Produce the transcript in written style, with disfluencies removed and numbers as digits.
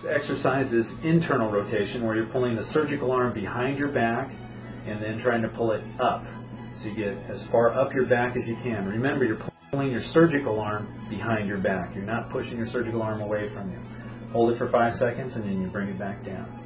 next exercise is internal rotation, where you're pulling the surgical arm behind your back and then trying to pull it up. So you get as far up your back as you can. Remember, you're pulling your surgical arm behind your back. You're not pushing your surgical arm away from you. Hold it for 5 seconds and then you bring it back down.